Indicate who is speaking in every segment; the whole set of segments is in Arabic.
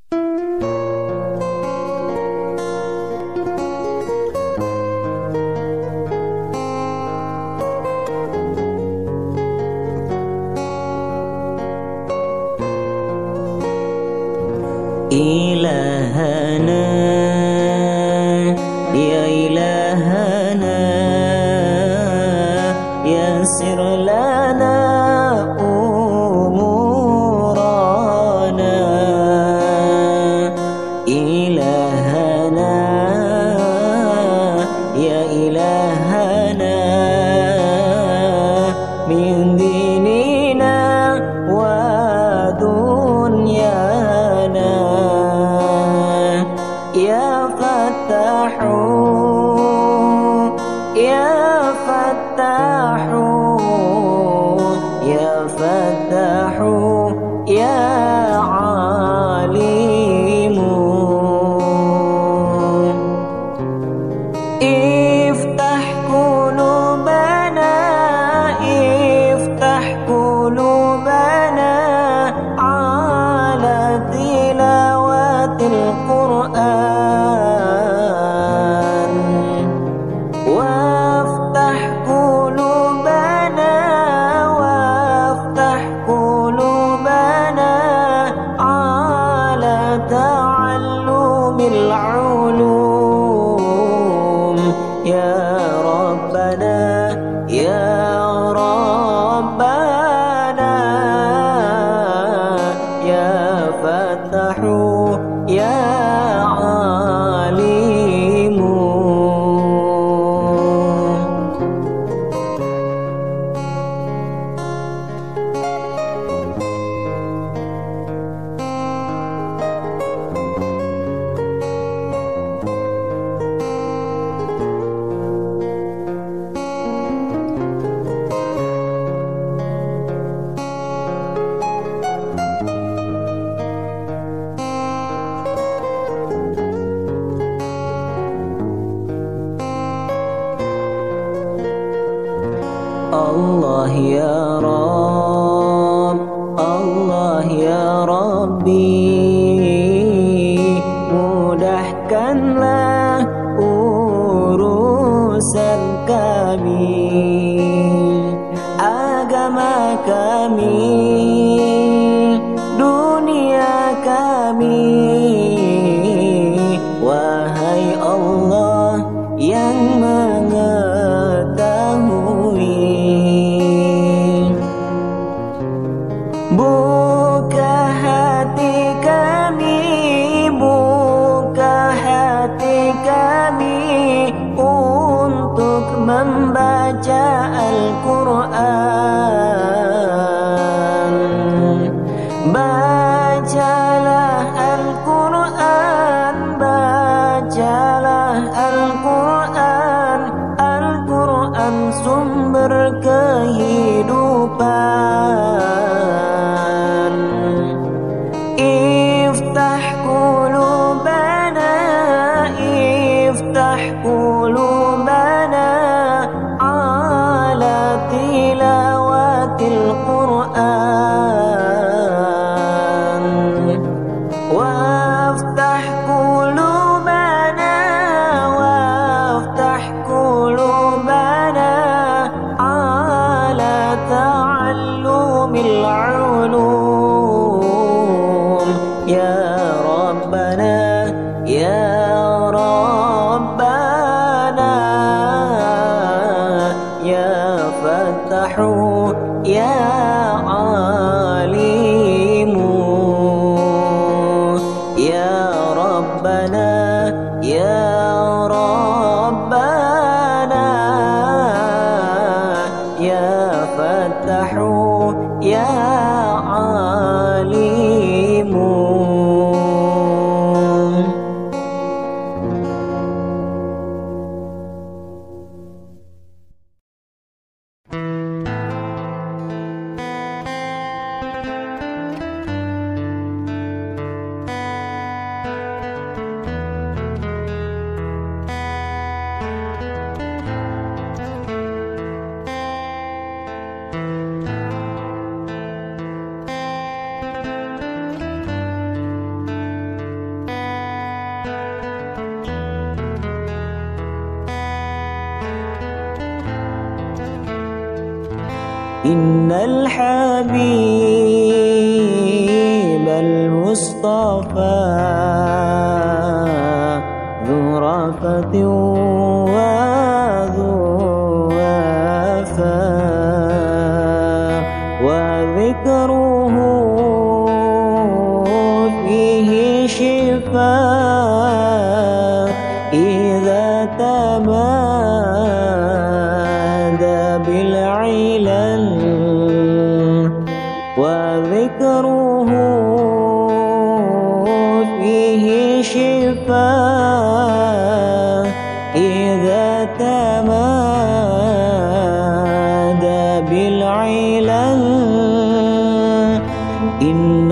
Speaker 1: إلهنا يا إلهنا يسر لنا أمورنا إلهنا يا إلهنا من ديننا ودنيانا يا فتاح يا فتاح يا فتاح يا عليم افتح قلوبنا افتح قلوبنا على تلاوة القرآن وافتح قلوبنا وافتح قلوبنا على تعلم العلوم يا ربنا يا ربنا يا فتاح يا عليم Allah ya Rabb, Allah ya Rabbi, mudahkanlah urusan kami, agama kami, dunia kami, wahai Allah yang mengetahui. Buka hati إن الحبيب المصطفى ذو رأفة وذو وفاء وذكره فيه شفاء إذا تمادى بالعلل وذكره فيه شفاء إذا تمادى بالعلل إن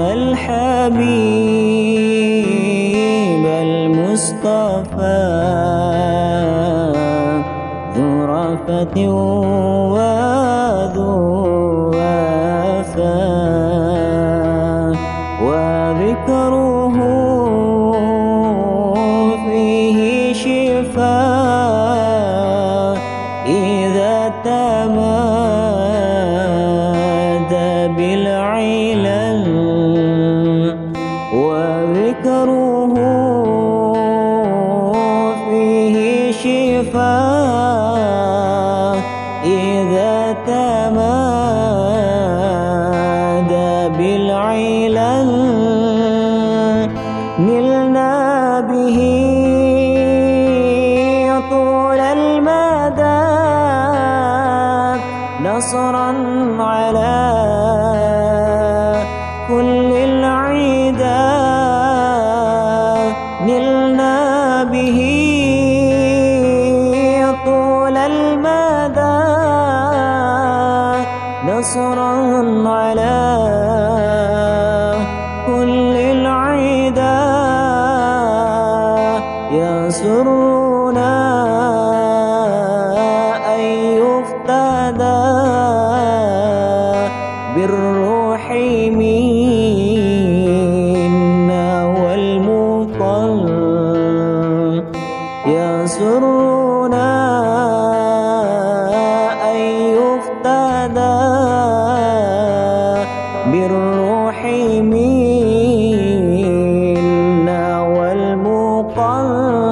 Speaker 1: الحبيب المصطفى ذو رأفة وذو وفاء وذكره فيه شفاء إذا تمادى بالعلل وذكره فيه شفاء إذا تمادى بالعلل نلنا به طول المدى نصرا على كل العدا نلنا به طول المدى نصرا على كل العدا يسرنا أن يفتدى بالروح منا والمطل يسرنا أن يفتدى بالروح منا والمطل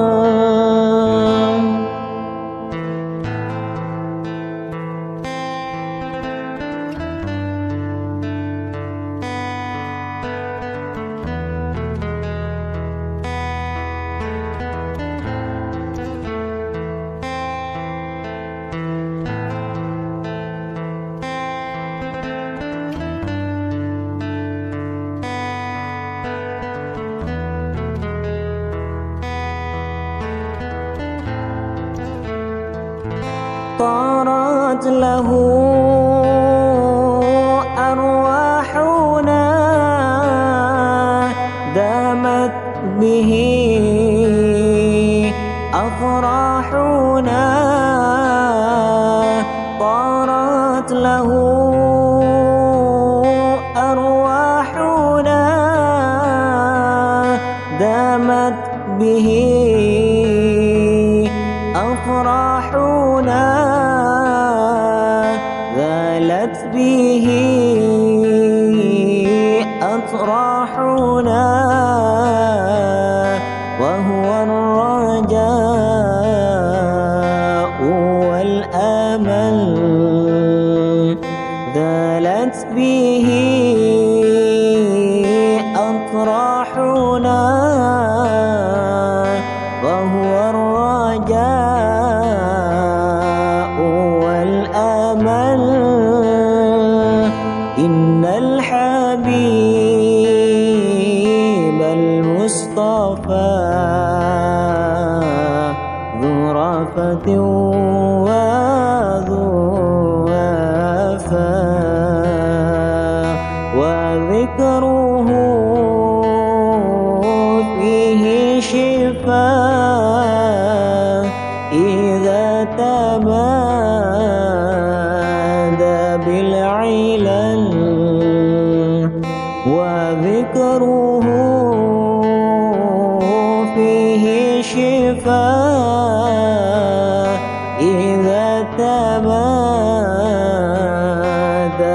Speaker 1: طارت له أرواحنا دامت به أفراحنا طارت له أرواحنا دامت به أفراحنا ذالت به أطراحنا وهو الرجاء والأمل ذالت به أطراحنا وهو الرجاء والأمل إن الحبيب المصطفى ذو رأفة وذو وفاء وذكره فيه شفاء إذا تمادى بالعلل وذكره فيه شفاء إذا تمادى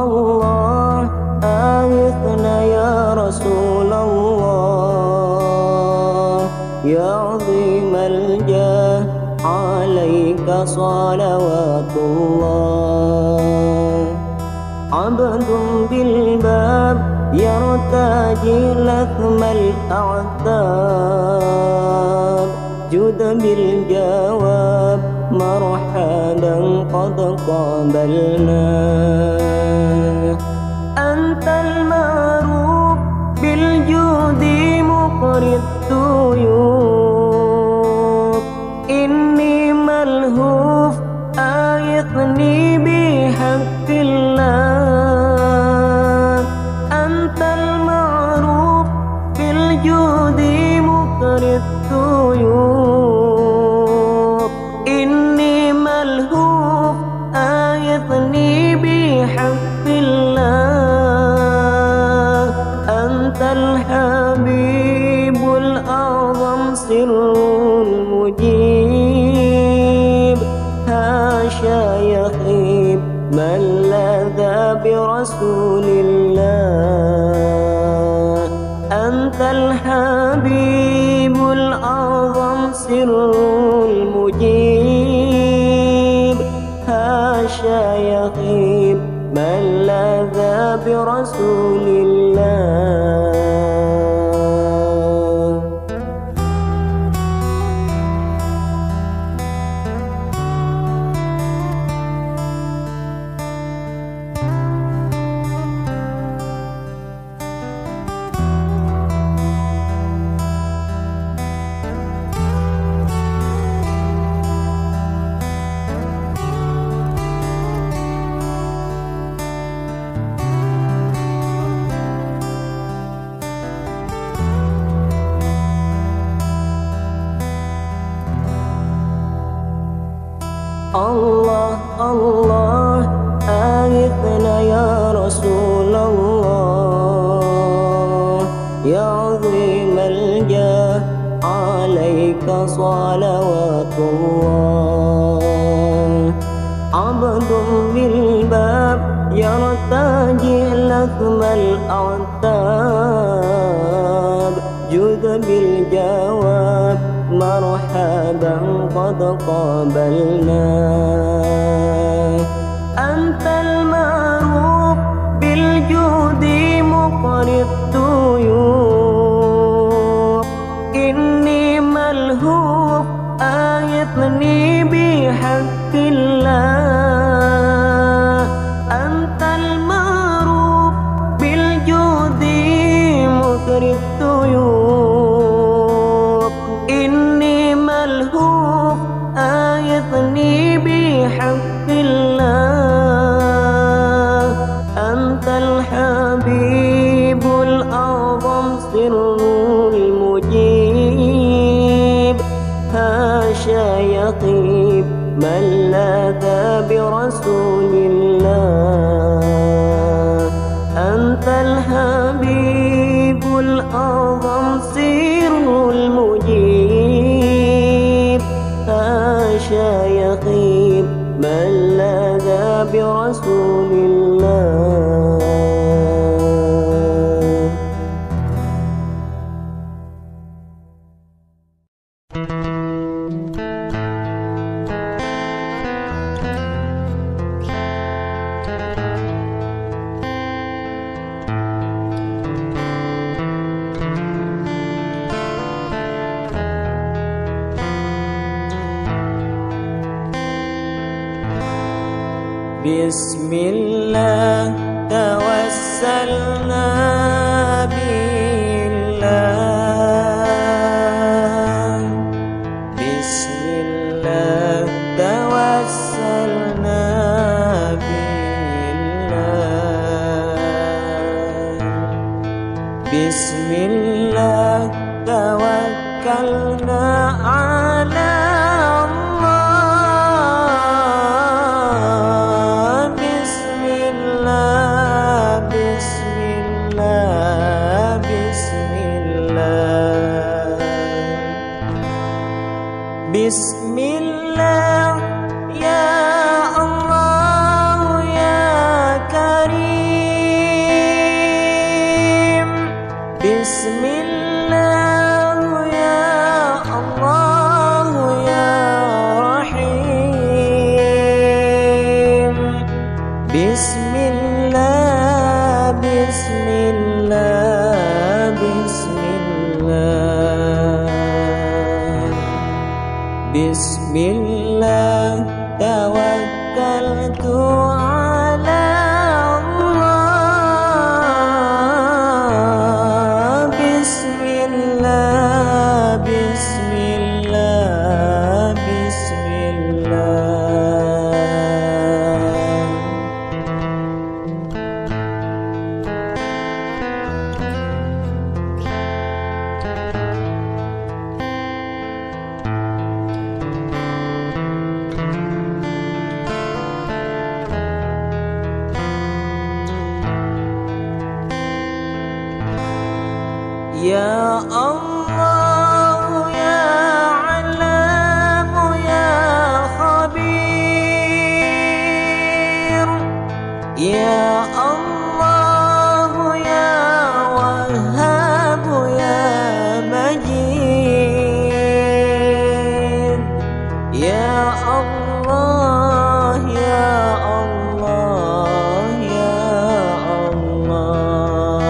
Speaker 1: الله أغثنا يا رسول الله يا عظيم الجاه عليك صلوات الله عبد بالباب يرتجي لثم الأعتاب جد بالجواب مرحبا قد قابلنا أنت المعروف بالجود مقري الضيوف إني ملهوف أغثني بحق الله أنت المعروف بالجود مقري الضيوف إني ملهوف أغثني بحق الله أنت الحبيب الأعظم سر المجيب هاشا يخيب من لاذ برسول الله أنت الحبيب الأعظم سر المجيب هاشا يخيب من لاذ برسول الله الله الله أغثنا يا رسول الله يا عظيم الجاه عليك صلوات الله عبد بالباب يرتجي لثم الأعتاب جد بالجواب مرحبا قد قابلنا أنت المعروف بالجود مقري الضيوف إني ملهوف أغثني بحق الله أنت المعروف بالجود مقري الضيوف إني ملهوف أغثني بحق الله أنت الحبيب الأعظم سر المجيب هاشا يطيب من لاذ برسول الله أنت الحبيب الأعظم سر المجيب هاشا يخيب من لاذ برسول الله بسم الله توسلنا بالله بسم الله توسلنا بالله بسم الله توكلنا على بسم الله يا الله يا كريم Bismillah tawakkaltu ala Allah. Bismillah, Bismillah, Bismillah. Ya Allah, ya Alam, ya Khabir. Ya Allah, ya Wahhab, ya Majid. Ya Allah, ya Allah, ya Allah.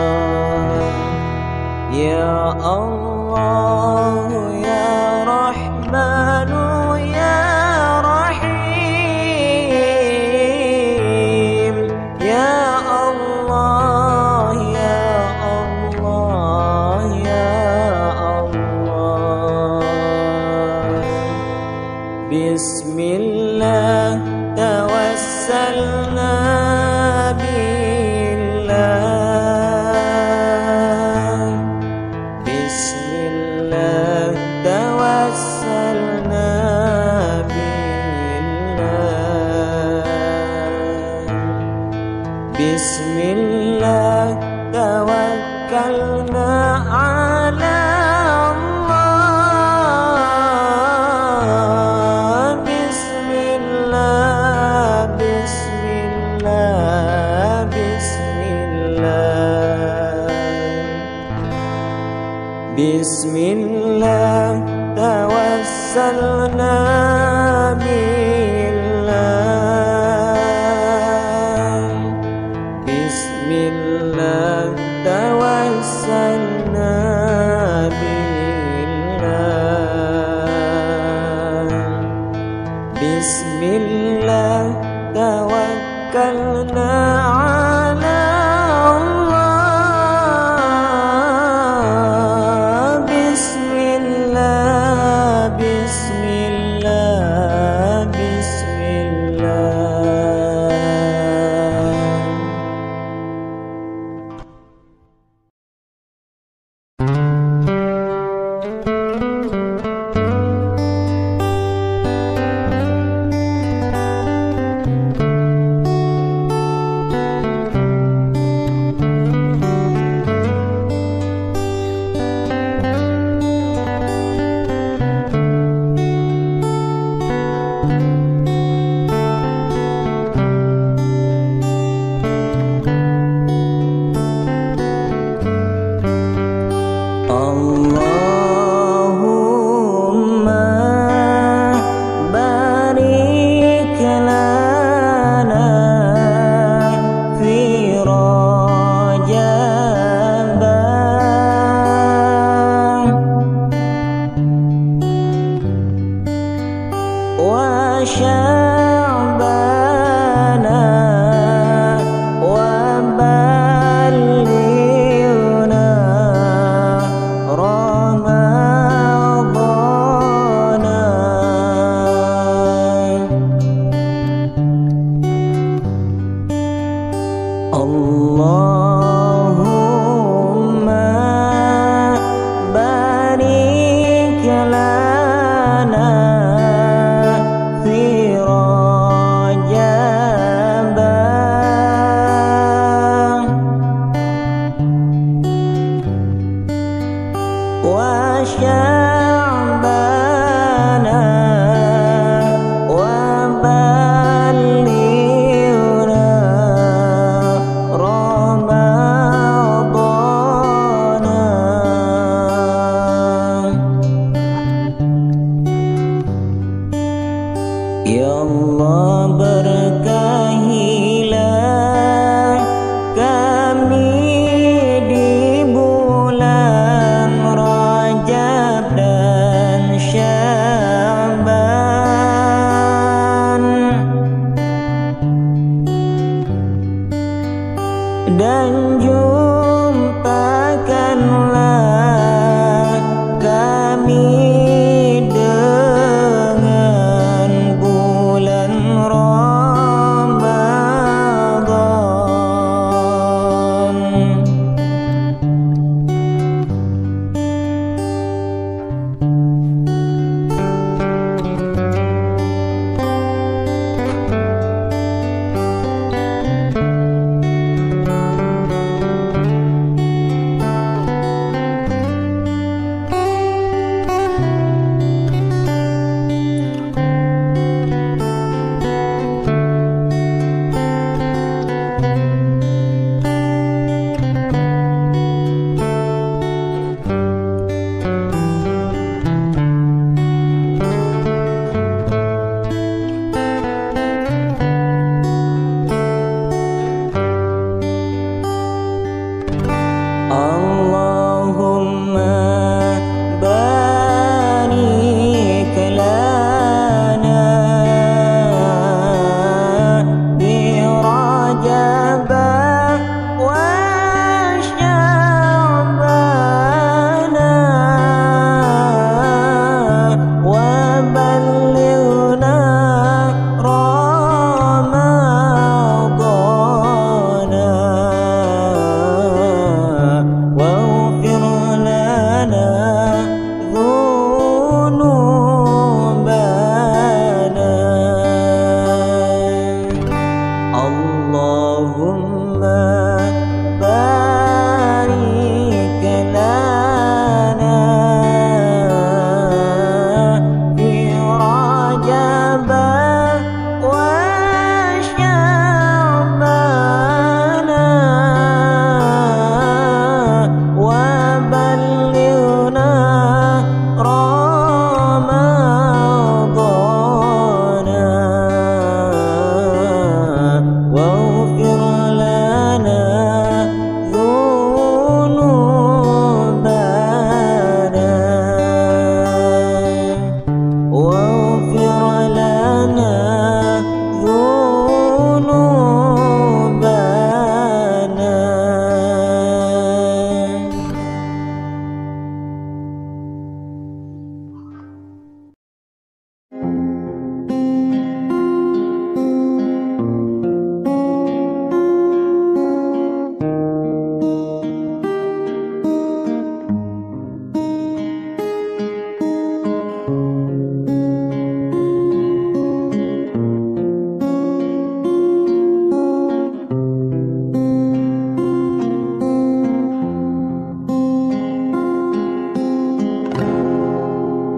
Speaker 1: Ya Allah, ya Rahman, ya Rahim. Ya Allah, ya Allah, ya Allah. Bismillah tawassalna billah. Bismillah tawassalna billah. Bismillah tawakkalna ala Allah. Bismillah, Bismillah, Bismillah. Bismillah tawassalna billah. Bismillah tawassalna billah. Bismillah tawakkalna ala Allah. Bismillah, Bismillah, Bismillah. Allahumma barik lana fi Rajab wa Sya'ban wa ballighna Ramadhan. Allahumma barik lana fi Rajab wa Sya'ban wa ballighna Ramadhan. Ya Allah, berkahilah kami di bulan Rajab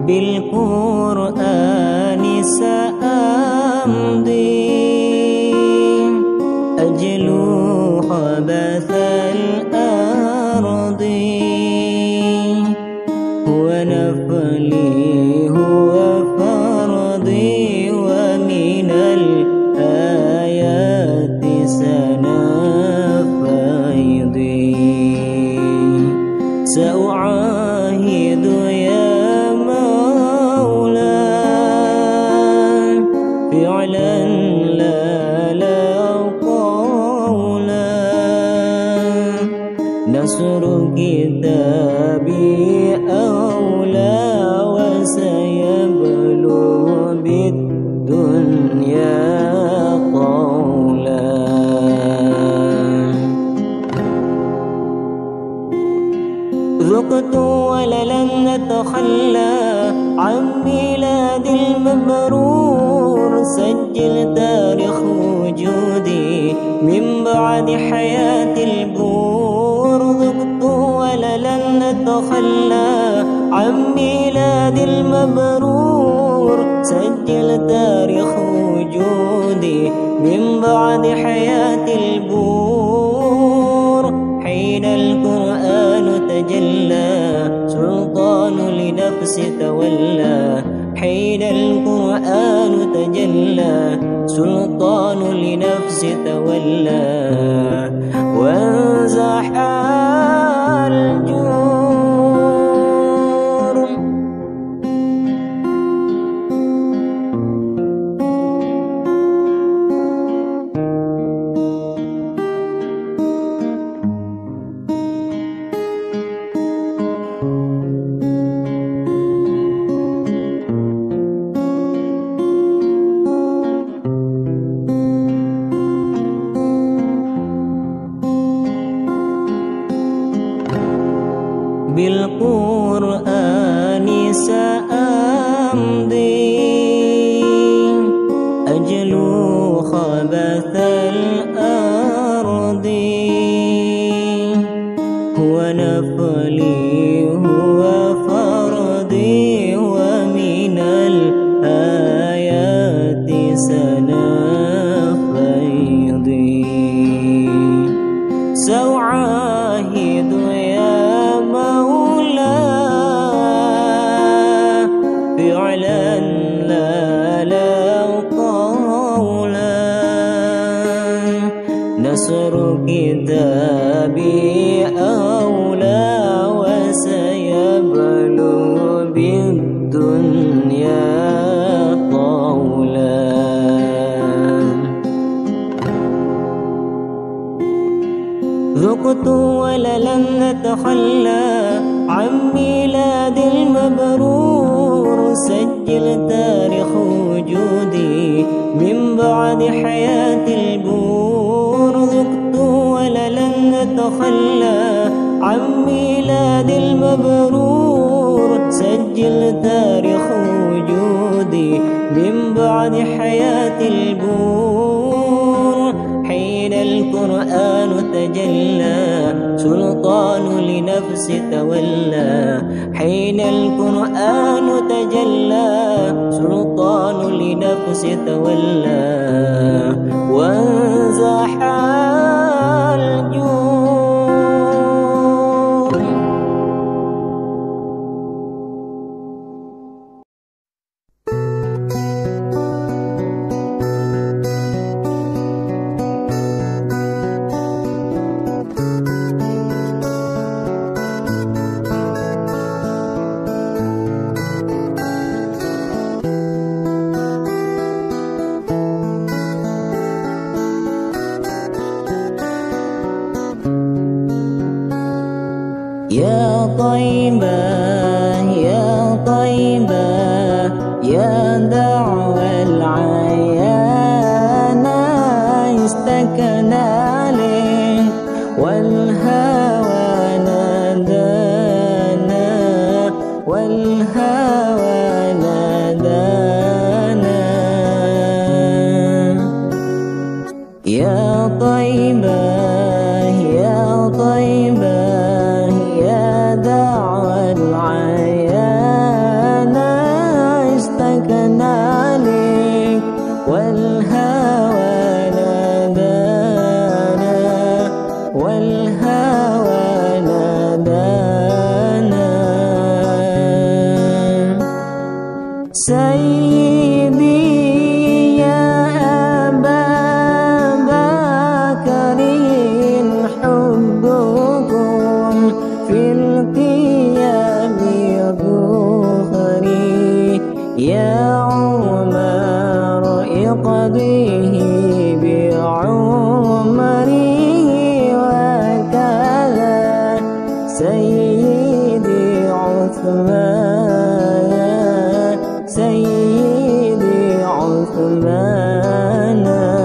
Speaker 1: بالقرآن سأمضي أجلو خبث الأرض هو نفلي هو فرضي ومن الآيات سنفيضي سأعاهد يا مولا فعلا لا قولا نصر كتابي أولى وسيبلغ بالدنيا قولا ذقت وللن نتخلى عن ميلاد المبرور سجل تاريخ وجودي من بعد حياة البور ذقت وللن نتخلى عن ميلاد المبرور سجل تاريخ وجودي من بعد حياة البور حين القرآن تجلى سلطان لنفس تولى حين القرآن تجلى سلطان لنفس تولى وانزح الجور بالقرآن سأمضي أجلو خبث الأرض هو نفلي هو فرضي ومن الآيات سنفيضي سأعاهد يا فعلا لا قولا نصر كتابي أولى وسيبلغ بالدنيا قولا ذقت وللن نتخلى عن ميلاد المبرور سجل تاريخ وجودي من بعد حياة البور ذقت وللن نتخلى عن ميلاد المبرور سجل تاريخ وجودي من بعد حياة البور حين القرآن تجلى سلطان لنفس تولى حين القرآن تجلى سلطان لنفس تولى وانزح الجور عثمان سيدي عثمان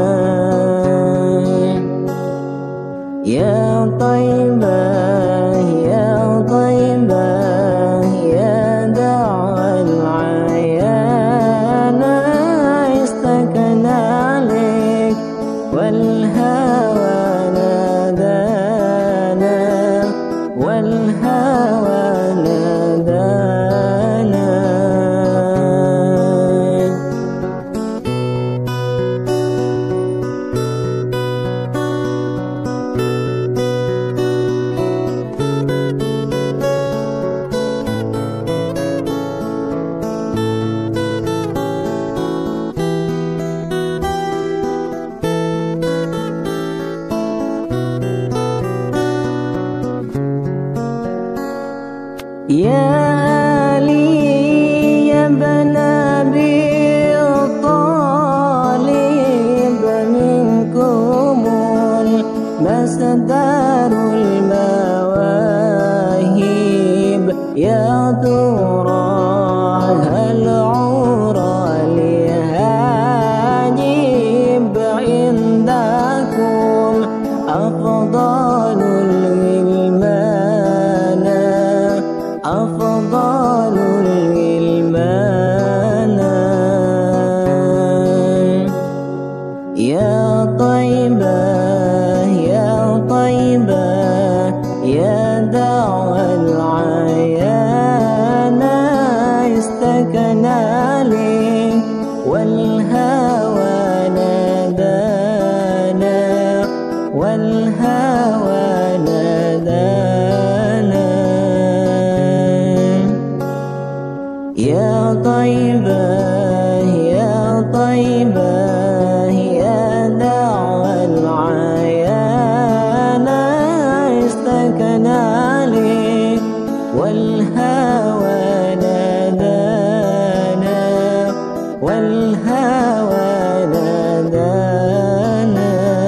Speaker 1: يا طيبة يا طيبة يا دعوى العيان استكن عليك والهوى نادانا والهوى نادانا يا علي يا بن أبي طالب منكم المصدر المواهب يا ترى هل عرى لهاجب عندكم أفضل الغلمان أفضل الغلمان يا طيبة يا طيبة يا دعوى العيان استكن عليك والهوى نادانا والهوى نادانا يا طيبة يا طيبة يا دعوى العيان استكن عليك والهوى نادانا والهوى نادانا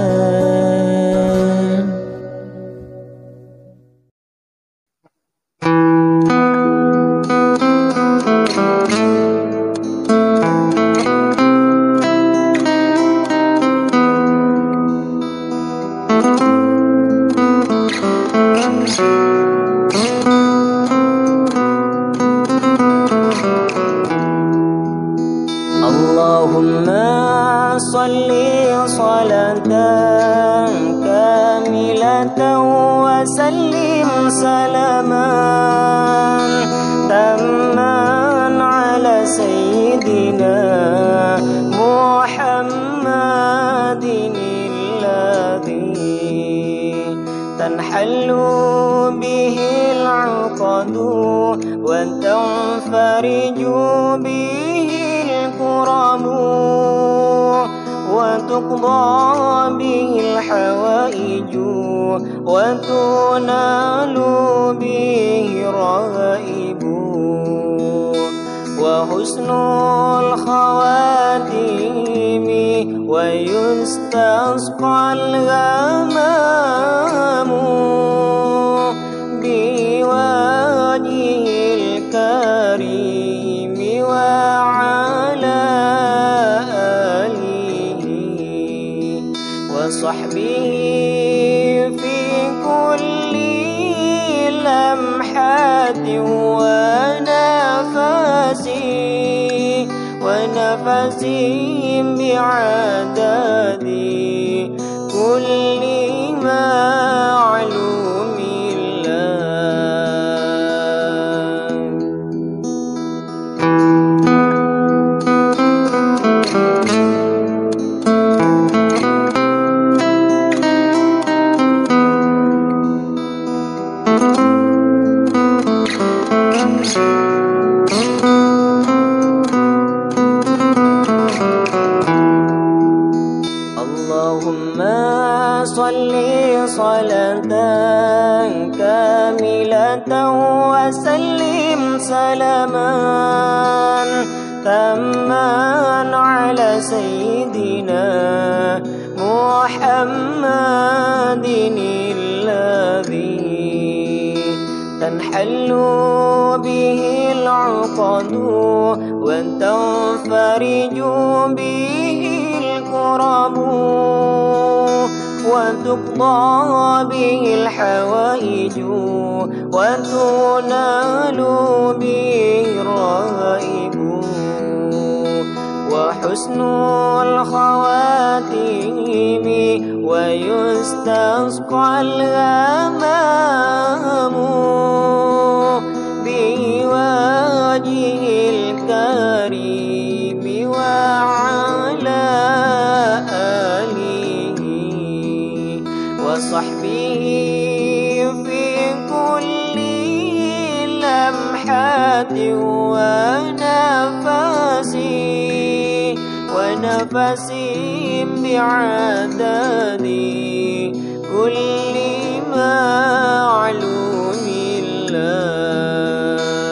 Speaker 1: اللهم صل صلاة كاملة وسلم سلاما تاما على سيدنا محمد الذي تنحل به العقد وتنفرج به الكرم وتقضى به الحوائج وتنال به الرغائب وحسن الخواتيم ويستسقى الغمام بوجهه الكريم وعلى آله وصحبه في كل لمحة ونفس بعدد كل معلوم اللهم صل صلاة كاملة وسلم سلاما تاما على سيدنا محمد الذي تنحل به العقد وتنفرج به الكرب وتقضى به الحوائج وتنال به الرغائب وحسن الخواتيم ويستسقى الغمام بوجه الكريم وعلى آله وصحبه في كل لمحة ونفس بعدد كل معلوم الله.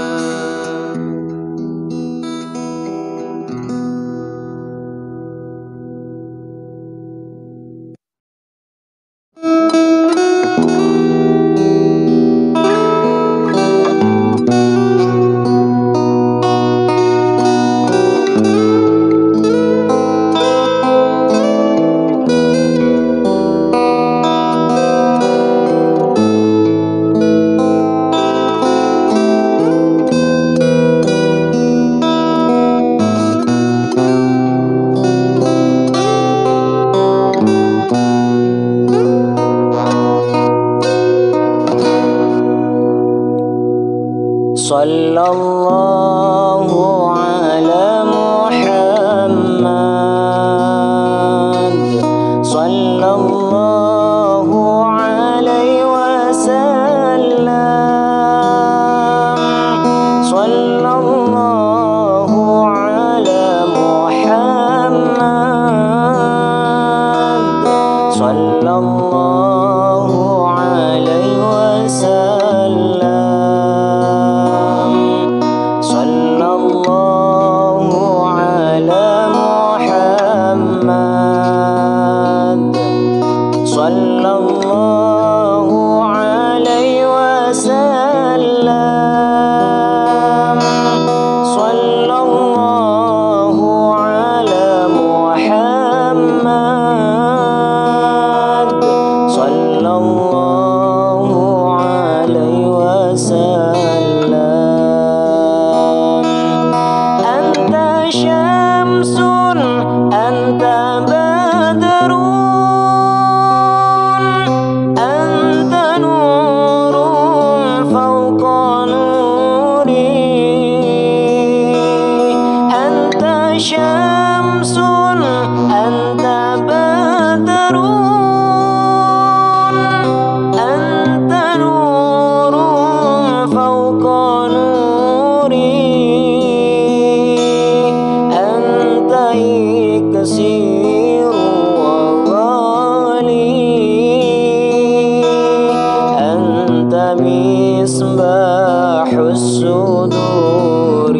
Speaker 1: صلى الله على محمد صلى الله عليه وسلم صلى الله على محمد صلى الله عليه وسلم صلى الله على محمد صلى الله عليه وسلم صلى الله على محمد صلى الله عليه وسلم. أنت شمس أنت بدر أنت نور فوق نوري أنت شمس أنت بدر أنت نور فوق نوري أنت إكسير وغالي أنت مصباح الصدور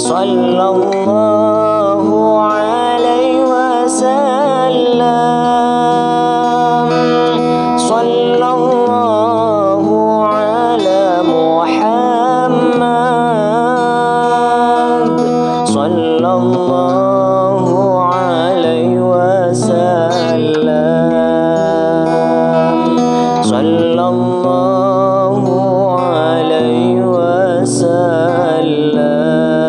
Speaker 1: صلى الله عليه وسلم. صلى الله على محمد، صلى الله عليه وسلم، صلى الله عليه وسلم.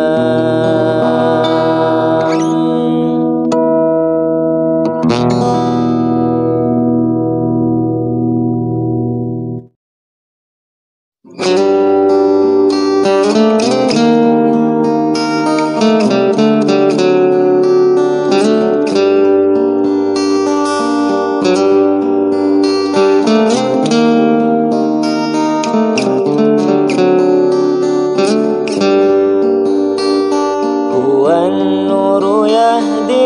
Speaker 1: هو النور يهدي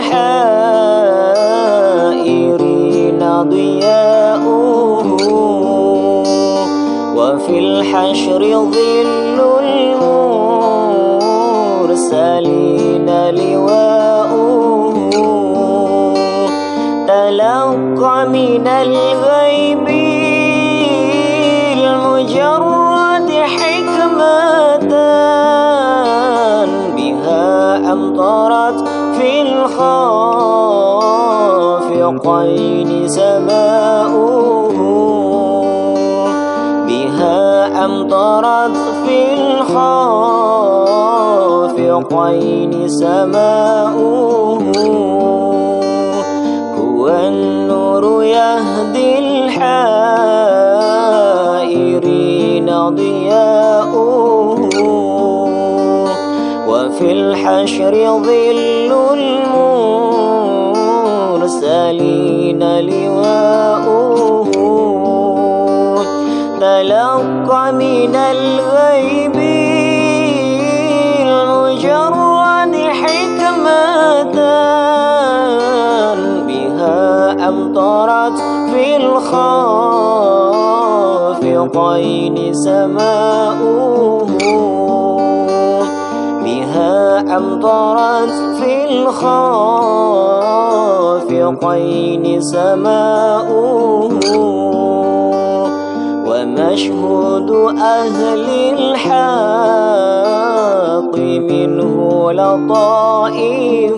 Speaker 1: الحائرين ضياؤه، وفي الحشر ظل المرسلين لواؤه. تلقى من الغيب المجرد حكمة، بها أمطرت في الخافقين سماؤه، بها أمطرت في الخافقين سماؤه. هو النور يهدي الحائرين ضياؤه، وفي الحشر ظل المرسلين لواؤه. تلقى من الغيب المجرد حكمة، بها أمطرت في الخافقين سماؤه، بها أمطرت في الخافقين سماؤه. ومشهود أهل الحق منه لطائف،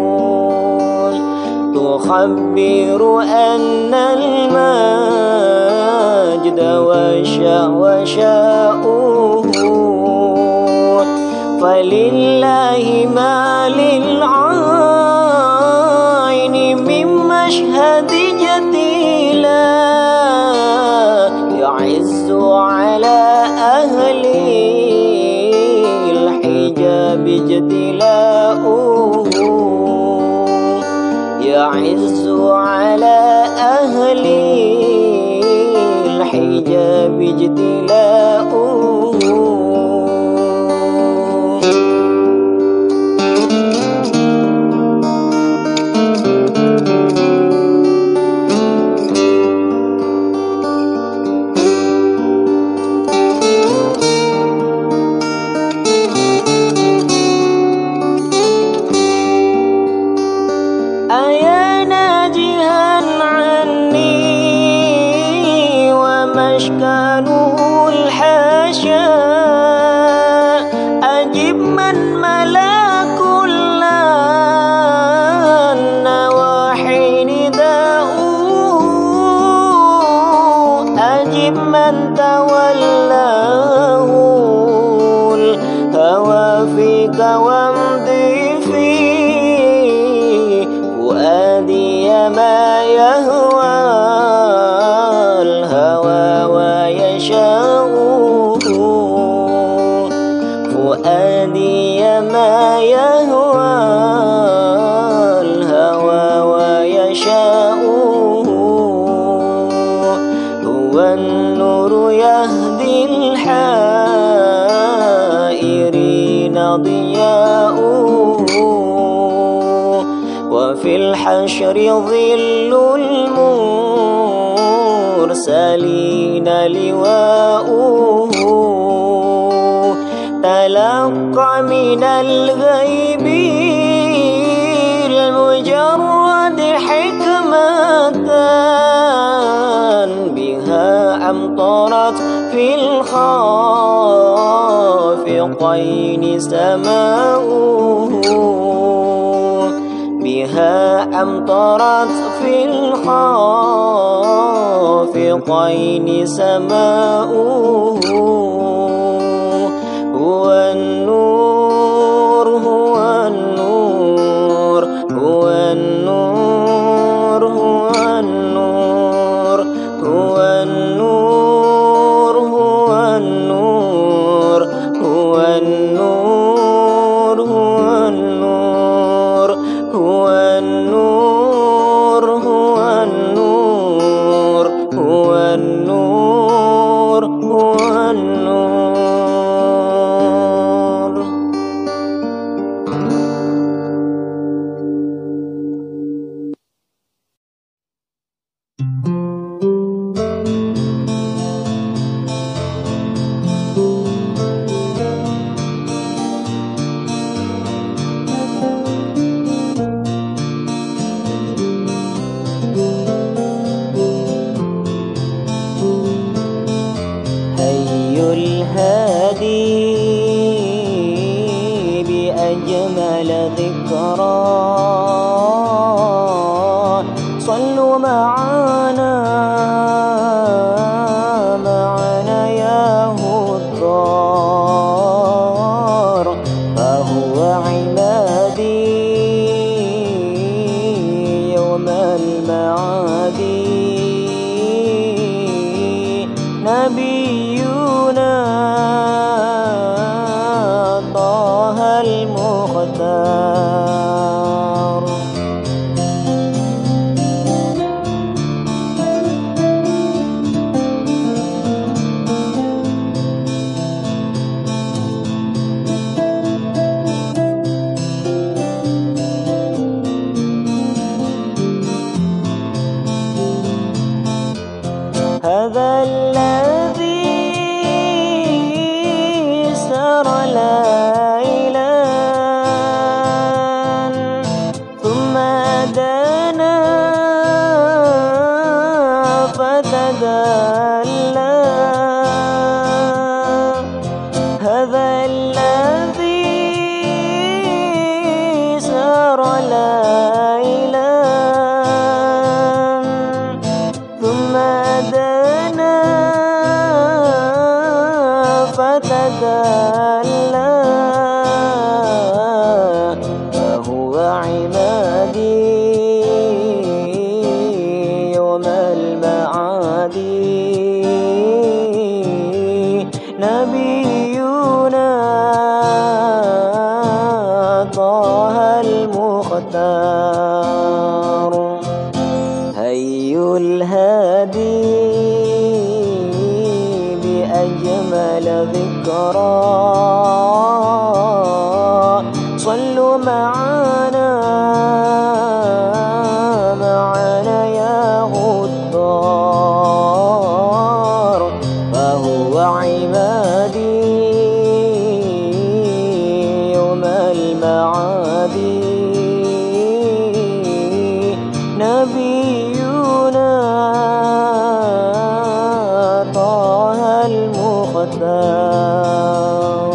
Speaker 1: تخبر أن المجد وشاؤه. فلله ما للعين من مشهد جديلا، يعز على أهل الحجاب اجتلاؤه، يعز على أهل الحجاب اجتلاؤه. أيا ناجها عني ومشكانه الحاشا، أجب من ملا كل النواحي نداؤه، أجب من تولاه الهوى فيك وامضي فيه فؤادي ما يهوى الهوى ويشاؤه، فؤادي ما يهوى الهوى ويشاؤه. هو النور يهدي الحائرين ضياؤه، وفي الحشر ظل المرسلين لواؤه. تلقى شق من الغيب المجرد حكمة بها أمطرت في الخافقين سماؤه، بها أمطرت في الخافقين سماؤه. هو النور هو النور هو النور هو النور هو النور هو النور هو النور هو النور هو النور هو النور هو النور هو النور. الهادي بأجمل ذكرى صلوا معنا يا هدار، فهو عمادي يوم المعادي. نبينا طه المختار. هذا الذي سار ليلا ثم دنا فتدلى. هذا الذي سار ليلا ثم دنا فتدلى، فهو عمادي يوم المعادي. نبينا طه المختار. هي الهادي بأجمل ذكرى صلوا معنا يا هدار، فهو عمادي يوم المعادي. نبينا طه المختار.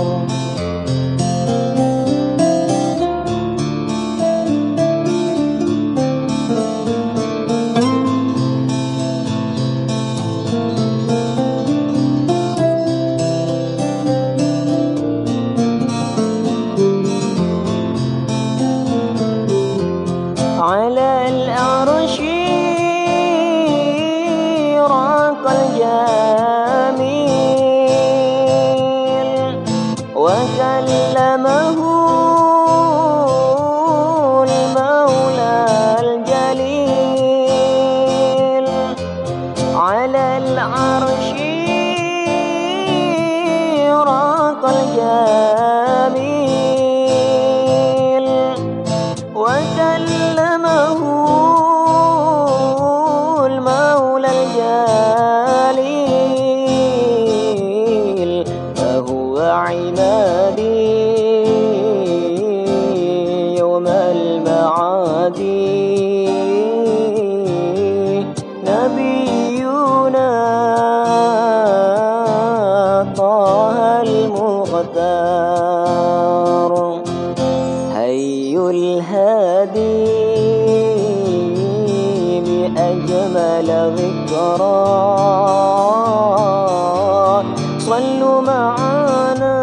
Speaker 1: الهادي بأجمل ذكرى. صلوا معنا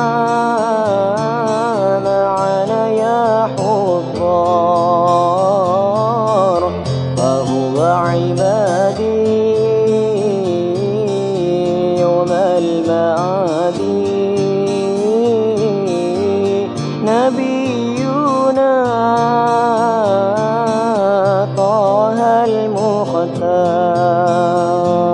Speaker 1: يا حضار، فهو عبادي يوم المعاد. نبينا طه المختار.